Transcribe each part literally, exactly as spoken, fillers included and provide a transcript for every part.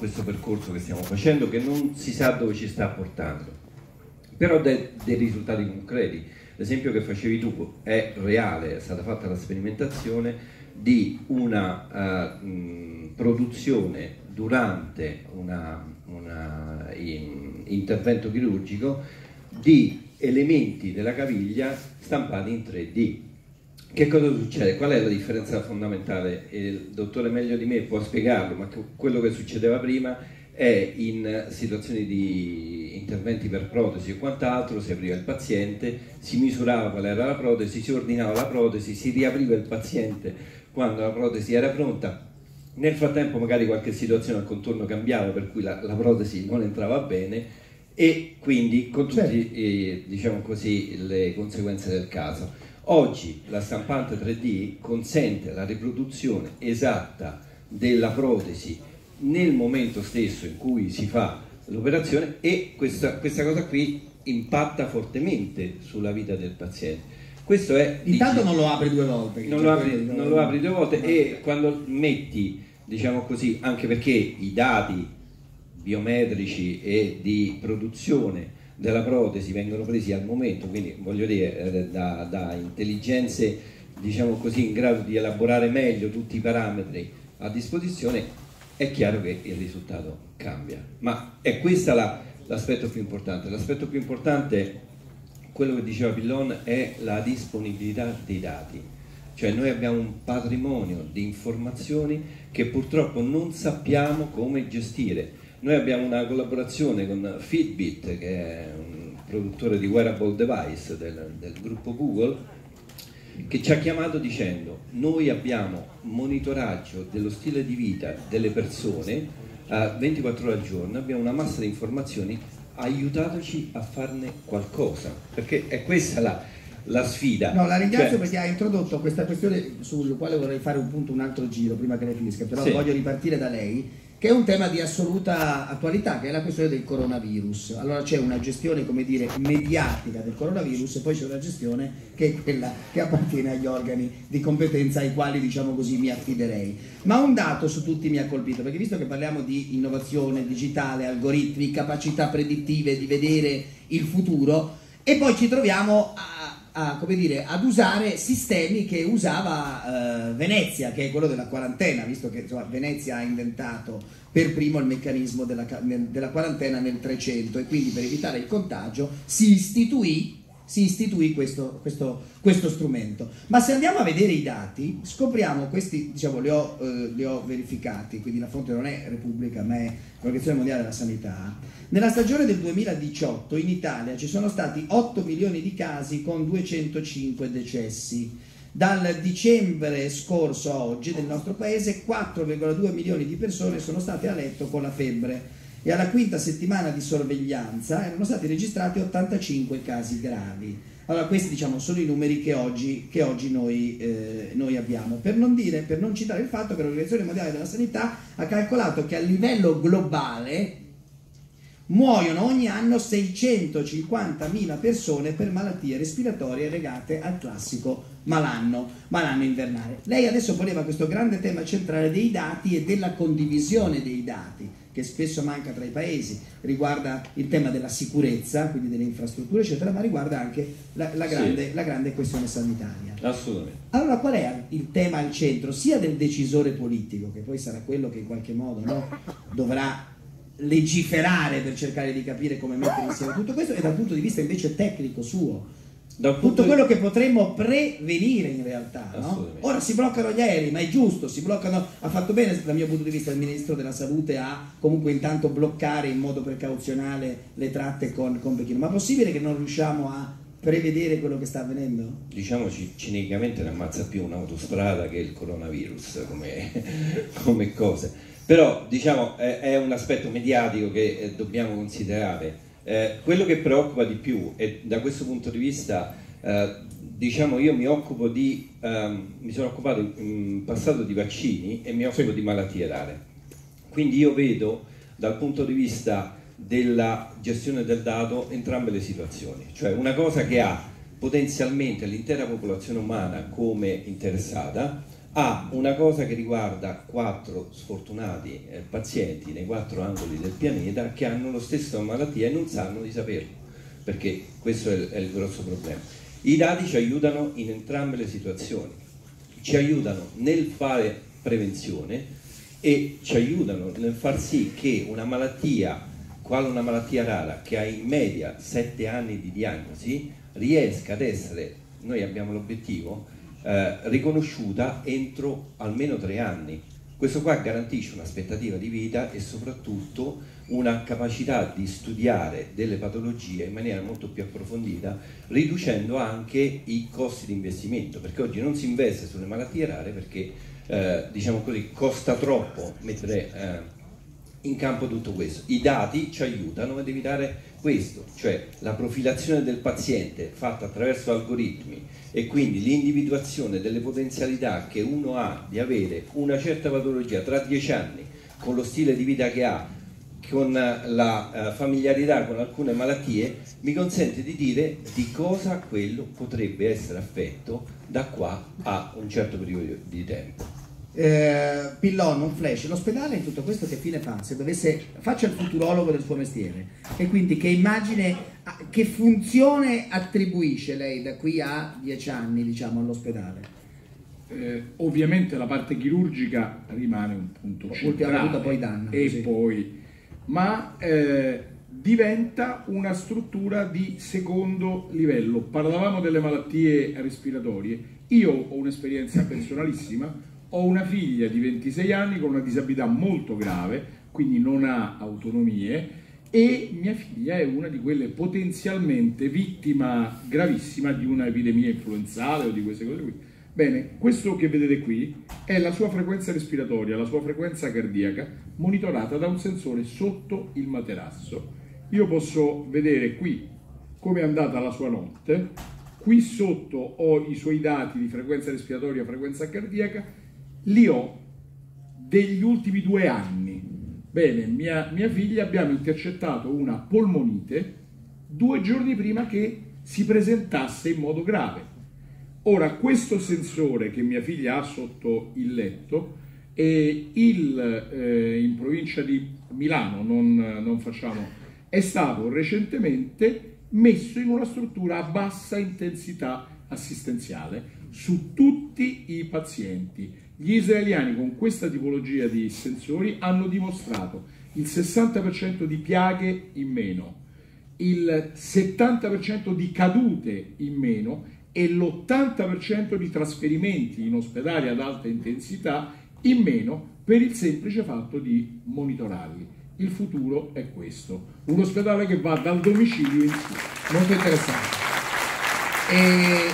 questo percorso che stiamo facendo, che non si sa dove ci sta portando, però dei, dei risultati concreti. L'esempio che facevi tu è reale, è stata fatta la sperimentazione di una uh, mh, produzione durante un intervento chirurgico di elementi della caviglia stampati in tre D. Che cosa succede? Qual è la differenza fondamentale? Il dottore meglio di me può spiegarlo, ma quello che succedeva prima è in situazioni di interventi per protesi e quant'altro, si apriva il paziente, si misurava qual era la protesi, si ordinava la protesi, si riapriva il paziente quando la protesi era pronta. Nel frattempo magari qualche situazione al contorno cambiava, per cui la, la protesi non entrava bene, e quindi con tutte eh, diciamo così, le conseguenze del caso. Oggi la stampante tre D consente la riproduzione esatta della protesi nel momento stesso in cui si fa l'operazione, e questa, questa cosa qui impatta fortemente sulla vita del paziente. Questo è, intanto dici, non lo apri due volte, non lo apri, non lo apri due volte no. E quando metti, diciamo così, anche perché i dati biometrici e di produzione della protesi vengono presi al momento, quindi voglio dire da, da intelligenze, diciamo così, in grado di elaborare meglio tutti i parametri a disposizione, è chiaro che il risultato cambia. Ma è questo l'aspetto più importante. L'aspetto più importante, quello che diceva Pillon, è la disponibilità dei dati. Cioè noi abbiamo un patrimonio di informazioni che purtroppo non sappiamo come gestire. Noi abbiamo una collaborazione con Fitbit, che è un produttore di wearable device del, del gruppo Google, che ci ha chiamato dicendo: noi abbiamo monitoraggio dello stile di vita delle persone a ventiquattro ore al giorno, abbiamo una massa di informazioni, aiutateci a farne qualcosa, perché è questa la, la sfida. No, la ringrazio, cioè, perché ha introdotto questa questione sul quale vorrei fare un punto, un altro giro prima che lei finisca, però sì. voglio ripartire da lei, che è un tema di assoluta attualità, che è la questione del coronavirus. Allora c'è una gestione, come dire, mediatica del coronavirus, e poi c'è una gestione che è quella che appartiene agli organi di competenza ai quali, diciamo così, mi affiderei. Ma un dato su tutti mi ha colpito, perché visto che parliamo di innovazione digitale, algoritmi, capacità predittive di vedere il futuro, e poi ci troviamo a A, come dire, ad usare sistemi che usava eh, Venezia, che è quello della quarantena, visto che insomma, Venezia ha inventato per primo il meccanismo della, della quarantena nel trecento, e quindi per evitare il contagio si istituì, si istituì questo, questo, questo strumento. Ma se andiamo a vedere i dati, scopriamo, questi diciamo li ho, eh, li ho verificati, quindi la fonte non è Repubblica ma è l'Organizzazione Mondiale della Sanità. Nella stagione del duemiladiciotto in Italia ci sono stati otto milioni di casi con duecentocinque decessi. Dal dicembre scorso a oggi nel nostro paese quattro virgola due milioni di persone sono state a letto con la febbre, e alla quinta settimana di sorveglianza erano stati registrati ottantacinque casi gravi. Allora questi, diciamo, sono i numeri che oggi, che oggi noi, eh, noi abbiamo, per non dire, per non citare il fatto che l'Organizzazione Mondiale della Sanità ha calcolato che a livello globale muoiono ogni anno seicentocinquantamila persone per malattie respiratorie legate al classico malanno, malanno invernale. Lei adesso poneva questo grande tema centrale dei dati e della condivisione dei dati, che spesso manca tra i paesi, riguarda il tema della sicurezza, quindi delle infrastrutture eccetera, ma riguarda anche la, la, grande, sì. la grande questione sanitaria. Assolutamente. Allora qual è il tema al centro, sia del decisore politico, che poi sarà quello che in qualche modo, no, dovrà legiferare per cercare di capire come mettere insieme tutto questo, e dal punto di vista invece tecnico suo, tutto quello che potremmo prevenire in realtà, no? Ora si bloccano gli aerei, ma è giusto, si bloccano, ha fatto bene dal mio punto di vista il Ministro della Salute a comunque intanto bloccare in modo precauzionale le tratte con, con Pechino, ma è possibile che non riusciamo a prevedere quello che sta avvenendo? Diciamoci cinicamente, ne ammazza più un'autostrada che il coronavirus come, come cosa, però diciamo è, è un aspetto mediatico che eh, dobbiamo considerare. Eh, quello che preoccupa di più, e da questo punto di vista eh, diciamo io mi occupo di ehm, mi sono occupato in passato di vaccini e mi occupo di malattie rare, quindi io vedo dal punto di vista della gestione del dato entrambe le situazioni, cioè una cosa che ha potenzialmente l'intera popolazione umana come interessata, ha una cosa che riguarda quattro sfortunati eh, pazienti nei quattro angoli del pianeta che hanno la stessa malattia e non sanno di saperlo, perché questo è il, è il grosso problema. I dati ci aiutano in entrambe le situazioni, ci aiutano nel fare prevenzione e ci aiutano nel far sì che una malattia, quale una malattia rara, che ha in media sette anni di diagnosi, riesca ad essere, noi abbiamo l'obiettivo, eh, riconosciuta entro almeno tre anni. Questo qua garantisce un'aspettativa di vita e soprattutto una capacità di studiare delle patologie in maniera molto più approfondita, riducendo anche i costi di investimento, perché oggi non si investe sulle malattie rare perché eh, diciamo così, costa troppo mettere eh, in campo tutto questo. I dati ci aiutano ad evitare questo, cioè la profilazione del paziente fatta attraverso algoritmi e quindi l'individuazione delle potenzialità che uno ha di avere una certa patologia tra dieci anni, con lo stile di vita che ha, con la uh, familiarità con alcune malattie, mi consente di dire di cosa quello potrebbe essere affetto da qua a un certo periodo di tempo. Eh, Pillon, un flash, l'ospedale in tutto questo che fine fa? Se dovesse, faccia il futurologo del suo mestiere, e quindi che immagine, che funzione attribuisce lei da qui a dieci anni, diciamo, all'ospedale? Eh, ovviamente la parte chirurgica rimane un punto centrale, poi danno, e sì. poi, ma eh, diventa una struttura di secondo livello. Parlavamo delle malattie respiratorie, io ho un'esperienza personalissima. Ho una figlia di ventisei anni con una disabilità molto grave, quindi non ha autonomie, e mia figlia è una di quelle potenzialmente vittima gravissima di un'epidemia influenzale o di queste cose qui. Bene, questo che vedete qui è la sua frequenza respiratoria, la sua frequenza cardiaca, monitorata da un sensore sotto il materasso. Io posso vedere qui come è andata la sua notte, qui sotto ho i suoi dati di frequenza respiratoria, frequenza cardiaca, li ho degli ultimi due anni. Bene, mia, mia figlia abbiamo intercettato una polmonite due giorni prima che si presentasse in modo grave. Ora, questo sensore che mia figlia ha sotto il letto, e il, eh, in provincia di Milano, non, non facciamo, è stato recentemente messo in una struttura a bassa intensità assistenziale su tutti i pazienti. Gli israeliani con questa tipologia di sensori hanno dimostrato il sessanta per cento di piaghe in meno, il settanta per cento di cadute in meno e l'ottanta per cento di trasferimenti in ospedali ad alta intensità in meno, per il semplice fatto di monitorarli. Il futuro è questo, un ospedale che va dal domicilio in su. Molto interessante. E...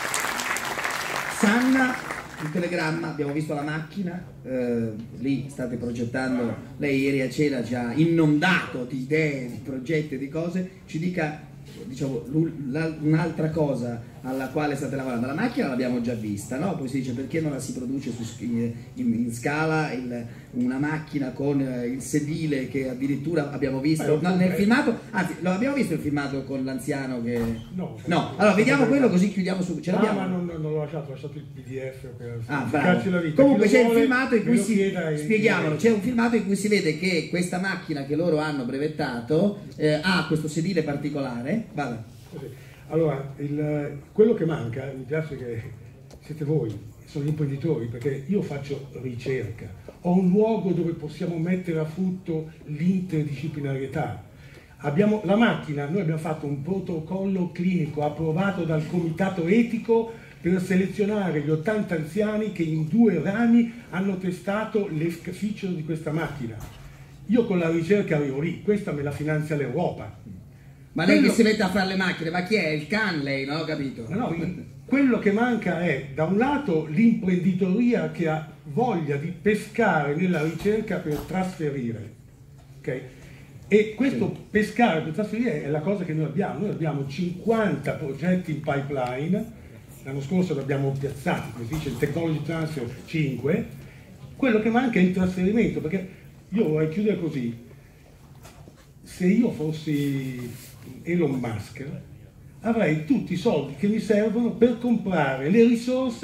Sanna, il telegramma, abbiamo visto la macchina, eh, lì state progettando, lei ieri a cena ci ha inondato di idee, di progetti, di cose, ci dica, diciamo, un'altra cosa alla quale state lavorando. La macchina l'abbiamo già vista, no? Poi si dice perché non la si produce su, in, in scala il, una macchina con il sedile che addirittura abbiamo visto no, nel filmato, anzi lo abbiamo visto il filmato con l'anziano che... No, no. Allora vediamo quello così chiudiamo subito. Ce ah, ma non, non l'ho lasciato, ho lasciato il P D F per ah, la vita. Comunque c'è un filmato in cui si chieda, spieghiamolo, c'è un filmato in cui si vede che questa macchina che loro hanno brevettato eh, ha questo sedile particolare. Vada. Allora, il, quello che manca, mi piace che siete voi, sono gli imprenditori, perché io faccio ricerca, ho un luogo dove possiamo mettere a frutto l'interdisciplinarietà. Abbiamo la macchina, noi abbiamo fatto un protocollo clinico approvato dal comitato etico per selezionare gli ottanta anziani che in due rami hanno testato le feature di questa macchina. Io con la ricerca arrivo lì, questa me la finanzia l'Europa. Ma lei quello... che si mette a fare le macchine, ma chi è? Il can lei, no? Ho capito? No, no, quello che manca è, da un lato, l'imprenditoria che ha voglia di pescare nella ricerca per trasferire. Okay? E questo sì. pescare per trasferire è la cosa che noi abbiamo. Noi abbiamo cinquanta progetti in pipeline, l'anno scorso li abbiamo piazzati, come si dice, il Technology Transfer cinque. Quello che manca è il trasferimento, perché io vorrei chiudere così. Se io fossi Elon Musk, avrei tutti i soldi che mi servono per comprare le risorse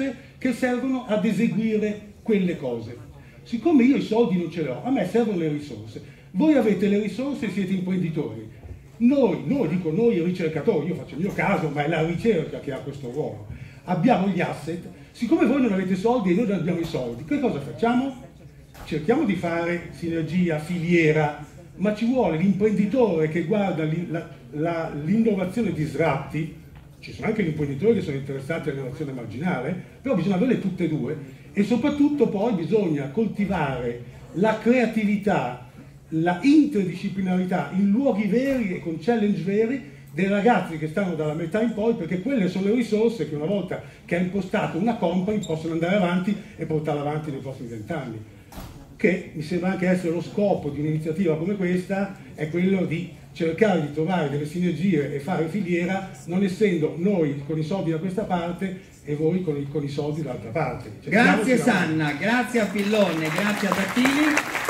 che servono ad eseguire quelle cose. Siccome io i soldi non ce li ho, a me servono le risorse. Voi avete le risorse e siete imprenditori. Noi, noi, dico noi ricercatori, io faccio il mio caso, ma è la ricerca che ha questo ruolo. Abbiamo gli asset, siccome voi non avete soldi e noi non abbiamo i soldi, che cosa facciamo? Cerchiamo di fare sinergia, filiera, ma ci vuole l'imprenditore che guarda l'innovazione disruptive. Ci sono anche gli imprenditori che sono interessati all'innovazione marginale, però bisogna avere tutte e due, e soprattutto poi bisogna coltivare la creatività, la interdisciplinarità in luoghi veri e con challenge veri dei ragazzi che stanno dalla metà in poi, perché quelle sono le risorse che una volta che ha impostato una company possono andare avanti e portarla avanti nei prossimi vent'anni. Che mi sembra anche essere lo scopo di un'iniziativa come questa, è quello di cercare di trovare delle sinergie e fare filiera, non essendo noi con i soldi da questa parte e voi con i, con i soldi dall'altra parte. Grazie Sanna, grazie a Pillone, grazie a Tattini.